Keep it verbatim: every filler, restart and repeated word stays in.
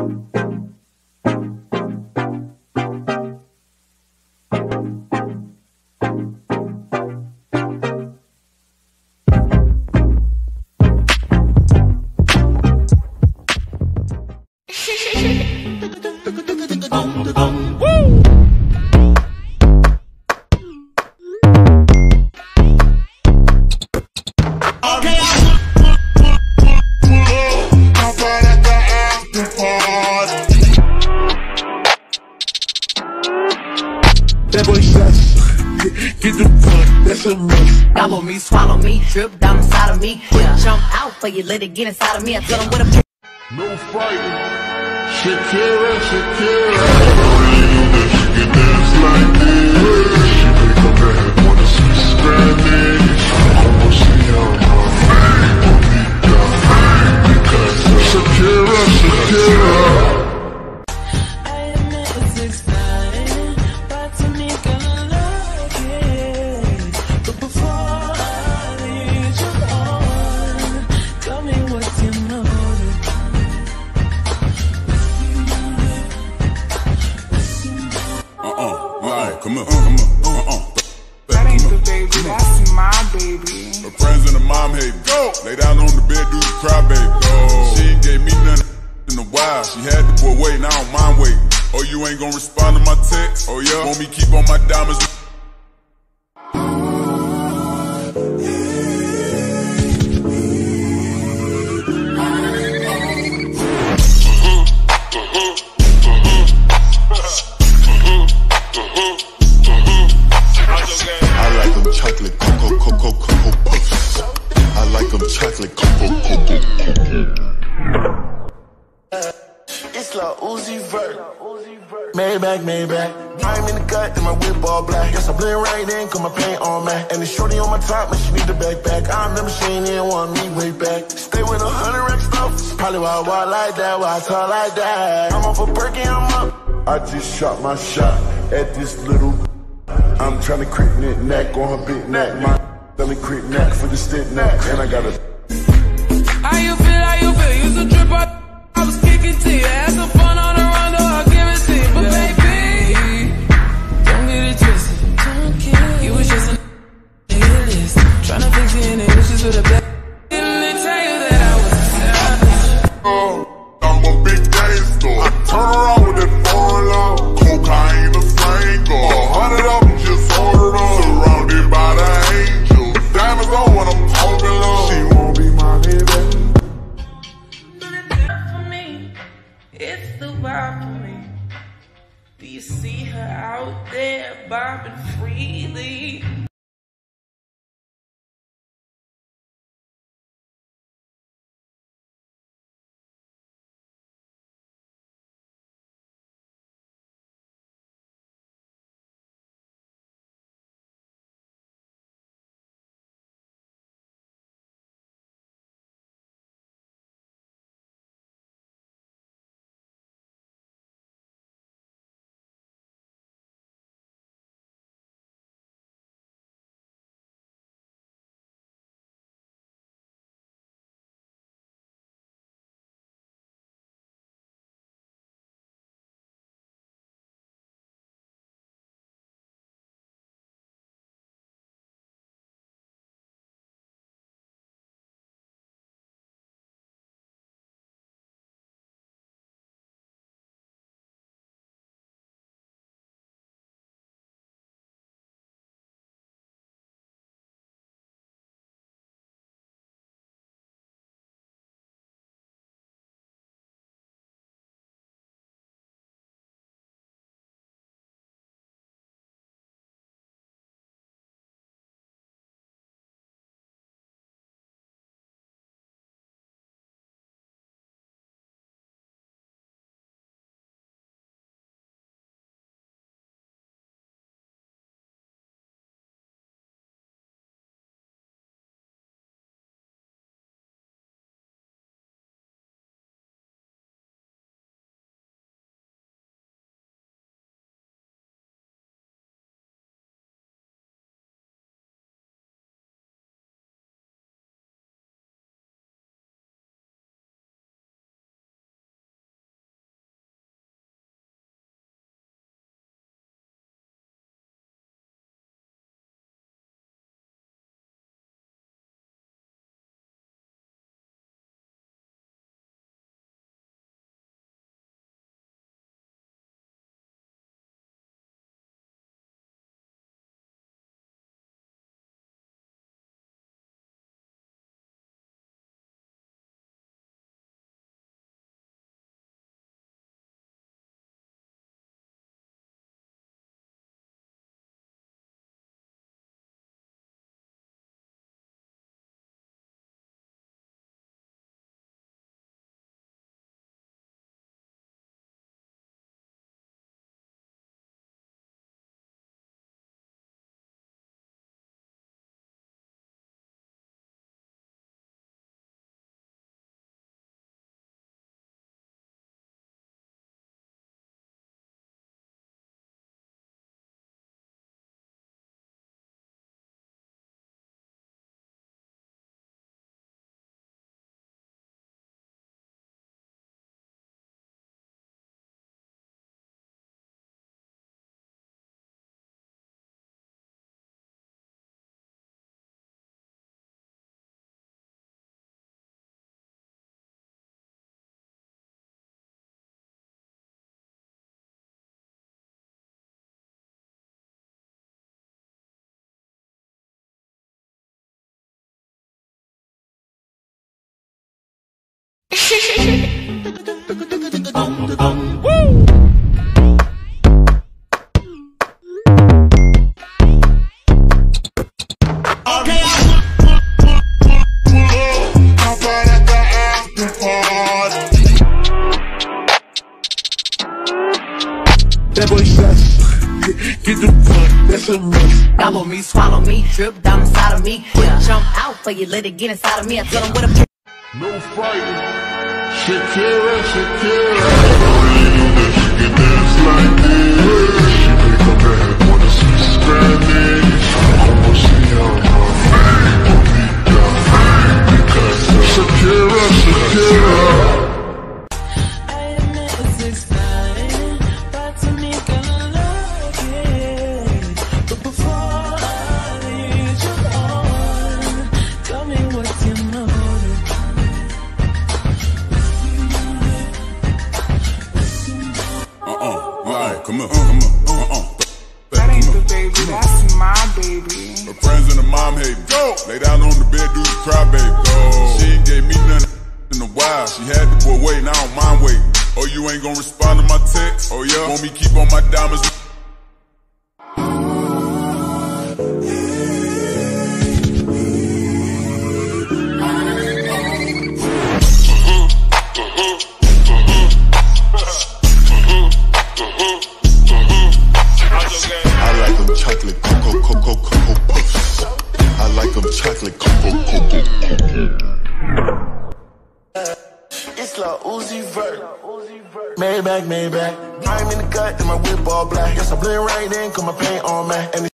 That boy shots, get the fuck, that's a must. Gobble me, swallow me, drip down inside of me. Quick jump out for you, let it get inside of me. I tell them what a No fighting. Shakira, Shakira. Really know that she can dance like this. She make a man wanna speak Spanish. Como se llama? Bonita. Because Shakira, Shakira. Come on, come on, uh-uh. That ain't the baby, that's my baby. Her friends and her mom hate me. Go! Lay down on the bed, do the cry, baby. Go! She ain't gave me nothing in a while. She had the boy waiting, I don't mind waiting. Oh, you ain't gonna respond to my text? Oh, yeah? Want me keep on my diamonds? Chocolate cocoa, cocoa, cocoa puffs. I like them chocolate cocoa, cocoa, cocoa. It's like Uzi Vert. Maybach, Maybach. I'm in the cut and my whip all black. Yes, I blend right in, cause my paint on Mac. And the shorty on my top, man, she need the backpack. I remember she ain't even want me way back. Stay with a hundred rack stuff. Probably why I walk like that, why I talk like that. I'm off a perky, I'm up. I just shot my shot at this little. I'm tryna crit knit neck on her big neck. My belly crit neck for the stick neck. And I got a. How you feel, how you feel? You's a trip, I, I was kicking to you. Had some fun on the run, though, I'll give it to you. But baby, don't get it twisted. You was just a list. Tryna fix your inhibitions with a back. Didn't they tell you that I was a savage? Oh, I'm a big gangster. I turn around with that foreign law. Cocaine, the flanger. A hundred of them just ordered up. Surrounded by the angels. Diamonds on when I'm talking low. She won't be my baby. For me, it's the vibe for me. Do you see her out there bobbing freely? That boy sucks. Get the fuck, that's a mess. Gobble me, swallow me, drip down inside of me. Yeah. Jump out for you, let it get inside of me. I tell them what a No fighting. Shakira, Shakira. You know that she can dance like this. She make a man wanna speak Spanish. Como se llama? Because Shakira, Shakira. Come on, come on, uh-uh. That ain't the baby, that's my baby. Her friends and her mom hate me. Go! Lay down on the bed, do the cry, baby. Go! She ain't gave me nothing in a while. She had the boy waiting, I don't mind waiting. Oh, you ain't gonna respond to my text? Oh, yeah? Want me keep on my diamonds? Chocolate cocoa cocoa cocoa puffs. I like them chocolate cocoa cocoa cocoa. It's like Uzi Vert. Maybach, Maybach. I'm in the cut and my whip all black. Yes, I blend right in, cause my paint on man. And